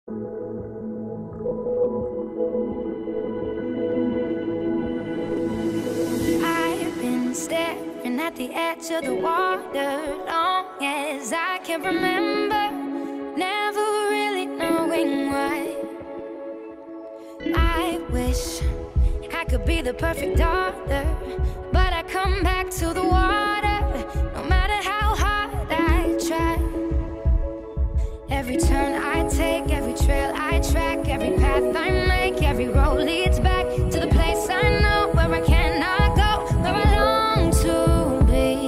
I've been staring at the edge of the water long as I can remember, never really knowing why. I wish I could be the perfect daughter, but I come back to the water no matter how hard I try. Every turn I take, every trail I track, every path I make, every road leads back to the place I know where I cannot go, where I long to be.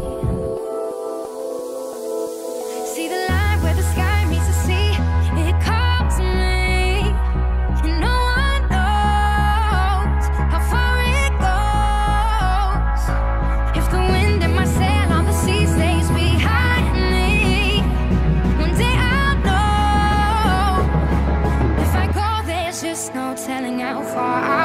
See the line where the sky meets the sea, it calls me, and no one knows how far it goes. If the wind in my sail on the sea stays behind me, one day I'll know. If I go, there's just no telling how far